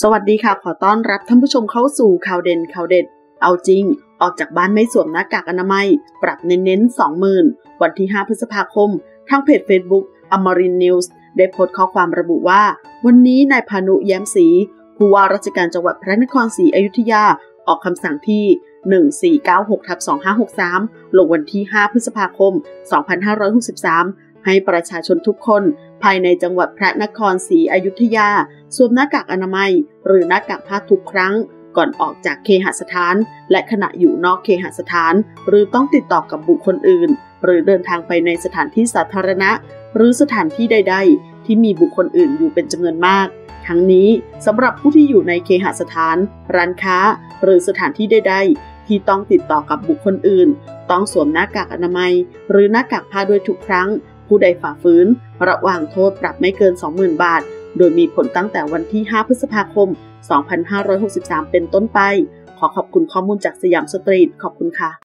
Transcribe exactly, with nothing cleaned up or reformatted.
สวัสดีค่ะขอต้อนรับท่านผู้ชมเข้าสู่ข่าวเด่นข่าวเด็ดเอาจริงออกจากบ้านไม่สวมหน้ากากอนามัยปรับเน้นๆ สองหมื่น วันที่ห้าพฤษภาคมทางเพจ Facebook อมรินทร์นิวส์ได้โพสต์ข้อความระบุว่าวันนี้นายพานุแย้มศรีผู้ว่าราชการจังหวัดพระนครศรีอยุธยาออกคำสั่งที่หนึ่งสี่เก้าหกทับสองห้าหกสามลงวันที่ห้าพฤษภาคมสองพันห้าร้อยหกสิบสามให้ประชาชนทุกคนภายในจังหวัดพระนครศรีอยุธยาสวมหน้ากากอนามัยหรือหน้ากากผ้าทุกครั้งก่อนออกจากเคหสถานและขณะอยู่นอกเคหสถานหรือต้องติดต่อกับบุคคลอื่นหรือเดินทางไปในสถานที่สาธารณะหรือสถานที่ใดๆที่มีบุคคลอื่นอยู่เป็นจำนวนมากทั้งนี้สำหรับผู้ที่อยู่ในเคหสถานร้านค้าหรือสถานที่ใดๆที่ต้องติดต่อกับบุคคลอื่นต้องสวมหน้ากากอนามัยหรือหน้ากากผ้าด้วยทุกครั้งผู้ใดฝ่าฝืนระวางโทษปรับไม่เกิน สองหมื่น บาทโดยมีผลตั้งแต่วันที่ห้าพฤษภาคมสองพันห้าร้อยหกสิบสามเป็นต้นไปขอขอบคุณข้อมูลจากสยามสตรีทขอบคุณค่ะ